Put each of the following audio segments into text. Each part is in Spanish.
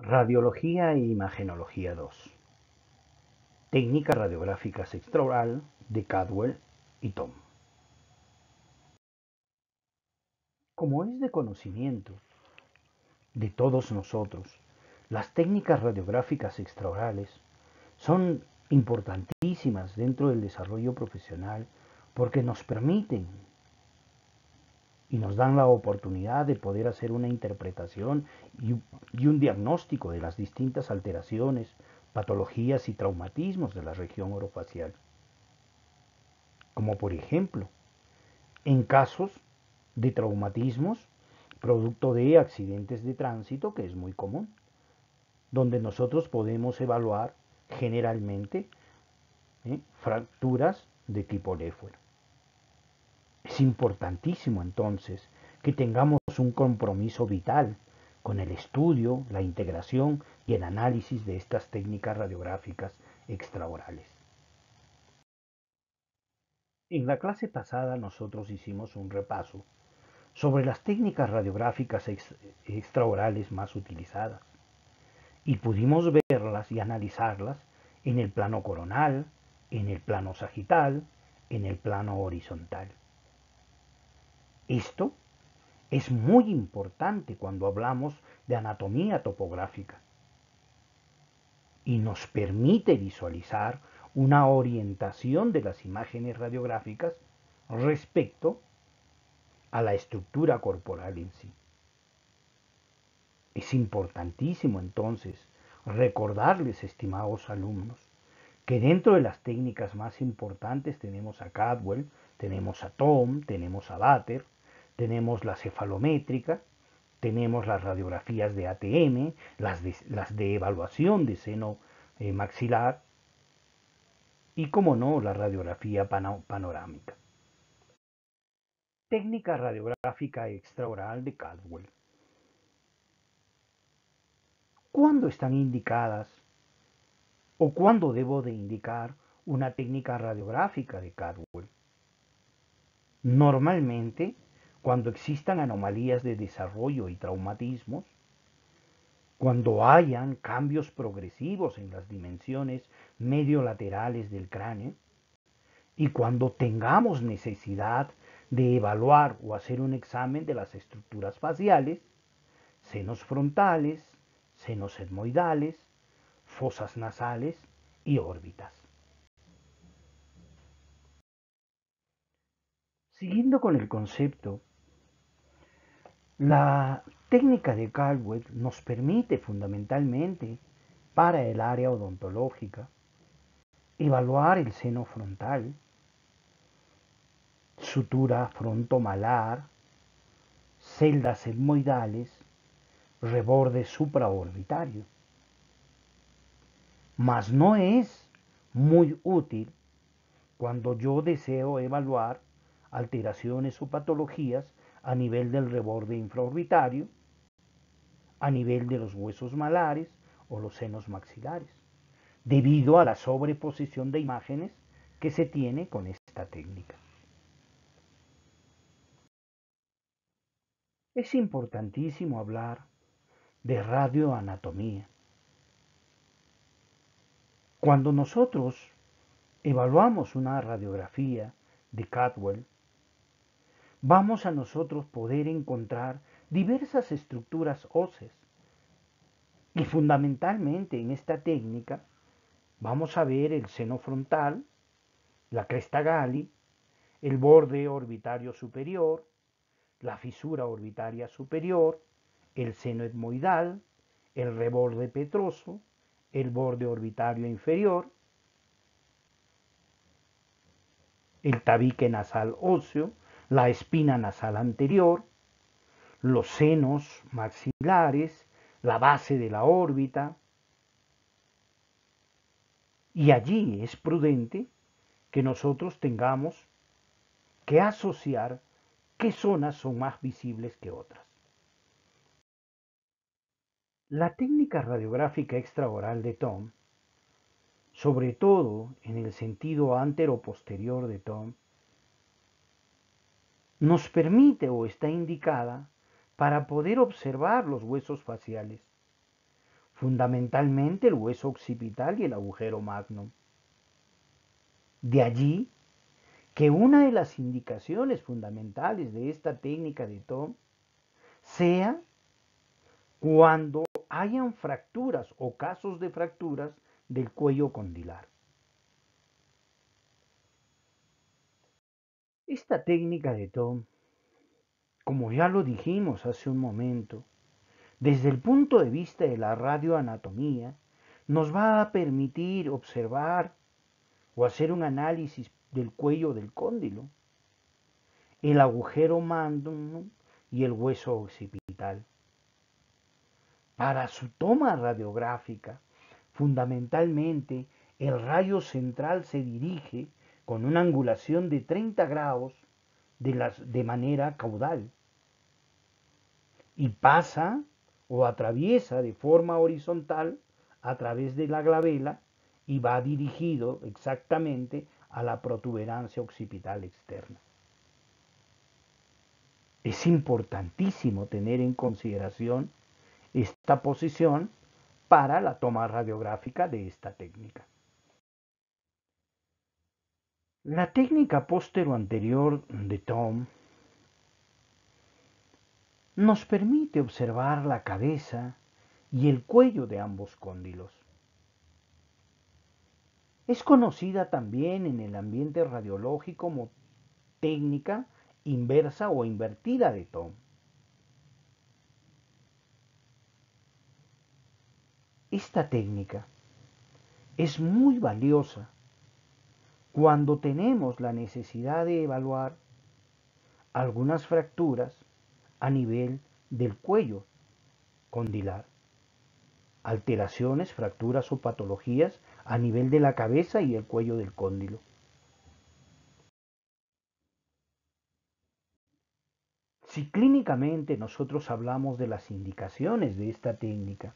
Radiología e Imagenología 2. Técnicas radiográficas extraoral de Cadwell y Tom. Como es de conocimiento de todos nosotros, las técnicas radiográficas extraorales son importantísimas dentro del desarrollo profesional porque nos permiten y nos dan la oportunidad de poder hacer una interpretación y un diagnóstico de las distintas alteraciones, patologías y traumatismos de la región orofacial. Como por ejemplo, en casos de traumatismos producto de accidentes de tránsito, que es muy común, donde nosotros podemos evaluar generalmente fracturas de tipo Leffler. Es importantísimo entonces que tengamos un compromiso vital con el estudio, la integración y el análisis de estas técnicas radiográficas extraorales. En la clase pasada nosotros hicimos un repaso sobre las técnicas radiográficas extraorales más utilizadas y pudimos verlas y analizarlas en el plano coronal, en el plano sagital, en el plano horizontal. Esto es muy importante cuando hablamos de anatomía topográfica y nos permite visualizar una orientación de las imágenes radiográficas respecto a la estructura corporal en sí. Es importantísimo entonces recordarles, estimados alumnos, que dentro de las técnicas más importantes tenemos a Cadwell, tenemos a Tom, tenemos a Bater, tenemos la cefalométrica, tenemos las radiografías de ATM, las de evaluación de seno maxilar y, como no, la radiografía panorámica. Técnica radiográfica extraoral de Cadwell. ¿Cuándo están indicadas o cuándo debo de indicar una técnica radiográfica de Cadwell? Normalmente, cuando existan anomalías de desarrollo y traumatismos, cuando hayan cambios progresivos en las dimensiones mediolaterales del cráneo y cuando tengamos necesidad de evaluar o hacer un examen de las estructuras faciales, senos frontales, senos etmoidales, fosas nasales y órbitas. Siguiendo con el concepto, la técnica de Cadwell nos permite fundamentalmente para el área odontológica evaluar el seno frontal, sutura frontomalar, celdas etmoidales, reborde supraorbitario. Mas no es muy útil cuando yo deseo evaluar alteraciones o patologías a nivel del reborde infraorbitario, a nivel de los huesos malares o los senos maxilares, debido a la sobreposición de imágenes que se tiene con esta técnica. Es importantísimo hablar de radioanatomía. Cuando nosotros evaluamos una radiografía de Cadwell, vamos a nosotros poder encontrar diversas estructuras óseas. Y fundamentalmente en esta técnica vamos a ver el seno frontal, la cresta gali, el borde orbitario superior, la fisura orbitaria superior, el seno etmoidal, el reborde petroso, el borde orbitario inferior, el tabique nasal óseo, la espina nasal anterior, los senos maxilares, la base de la órbita. Y allí es prudente que nosotros tengamos que asociar qué zonas son más visibles que otras. La técnica radiográfica extraoral de Tom, sobre todo en el sentido antero-posterior de Tom, nos permite o está indicada para poder observar los huesos faciales, fundamentalmente el hueso occipital y el agujero magnum. De allí que una de las indicaciones fundamentales de esta técnica de Tom sea cuando hayan fracturas o casos de fracturas del cuello condilar. Esta técnica de Tom, como ya lo dijimos hace un momento, desde el punto de vista de la radioanatomía, nos va a permitir observar o hacer un análisis del cuello del cóndilo, el agujero magnum y el hueso occipital. Para su toma radiográfica, fundamentalmente el rayo central se dirige con una angulación de 30 grados de manera caudal y pasa o atraviesa de forma horizontal a través de la glabela y va dirigido exactamente a la protuberancia occipital externa. Es importantísimo tener en consideración esta posición para la toma radiográfica de esta técnica. La técnica póstero-anterior de Tom nos permite observar la cabeza y el cuello de ambos cóndilos. Es conocida también en el ambiente radiológico como técnica inversa o invertida de Tom. Esta técnica es muy valiosa cuando tenemos la necesidad de evaluar algunas fracturas a nivel del cuello condilar, alteraciones, fracturas o patologías a nivel de la cabeza y el cuello del cóndilo. Si clínicamente nosotros hablamos de las indicaciones de esta técnica,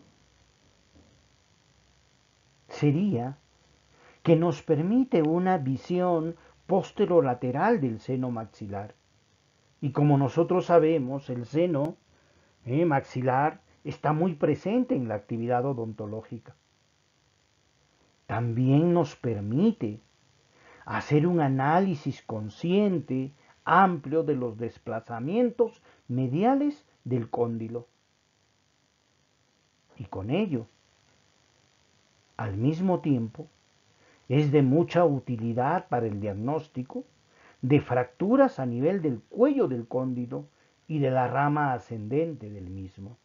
sería que nos permite una visión posterolateral del seno maxilar. Y como nosotros sabemos, el seno maxilar está muy presente en la actividad odontológica. También nos permite hacer un análisis consciente, amplio de los desplazamientos mediales del cóndilo. Y con ello, al mismo tiempo, es de mucha utilidad para el diagnóstico de fracturas a nivel del cuello del cóndilo y de la rama ascendente del mismo.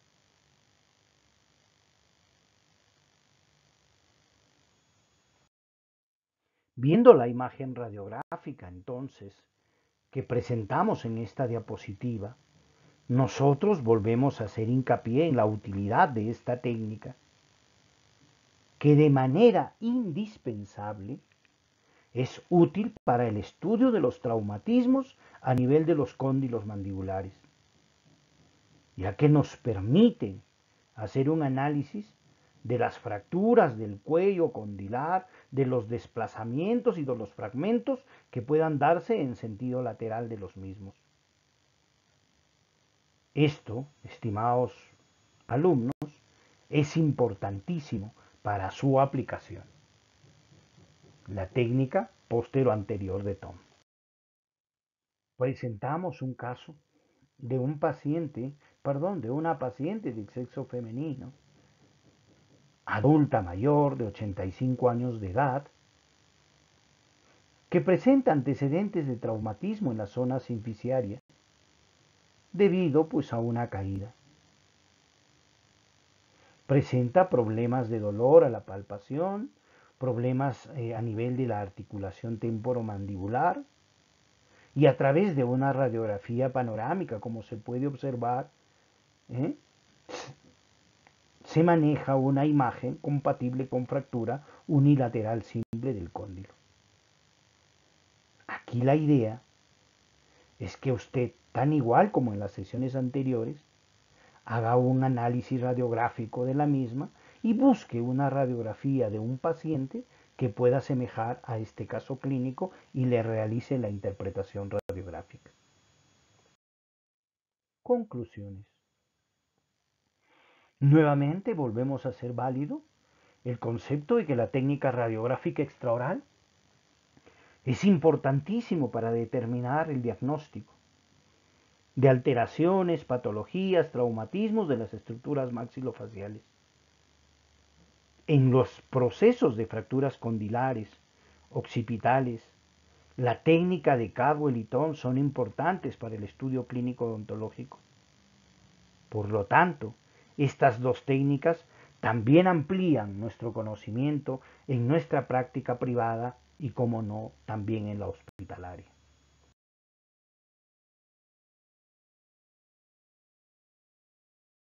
Viendo la imagen radiográfica entonces que presentamos en esta diapositiva, nosotros volvemos a hacer hincapié en la utilidad de esta técnica, que de manera indispensable es útil para el estudio de los traumatismos a nivel de los cóndilos mandibulares, ya que nos permite hacer un análisis de las fracturas del cuello condilar, de los desplazamientos y de los fragmentos que puedan darse en sentido lateral de los mismos. Esto, estimados alumnos, es importantísimo para su aplicación. La técnica postero-anterior de Tom. Presentamos un caso de de una paciente de sexo femenino, adulta mayor de 85 años de edad, que presenta antecedentes de traumatismo en la zona simficiaria debido a una caída. Presenta problemas de dolor a la palpación, problemas a nivel de la articulación temporomandibular y a través de una radiografía panorámica, como se puede observar, ¿eh? se maneja una imagen compatible con fractura unilateral simple del cóndilo. Aquí la idea es que usted, tan igual como en las sesiones anteriores, haga un análisis radiográfico de la misma y busque una radiografía de un paciente que pueda asemejar a este caso clínico y le realice la interpretación radiográfica. Conclusiones. Nuevamente volvemos a hacer válido el concepto de que la técnica radiográfica extraoral es importantísimo para determinar el diagnóstico de alteraciones, patologías, traumatismos de las estructuras maxilofaciales. En los procesos de fracturas condilares, occipitales, la técnica de Cadwell y Thom son importantes para el estudio clínico odontológico. Por lo tanto, estas dos técnicas también amplían nuestro conocimiento en nuestra práctica privada y, como no, también en la hospitalaria.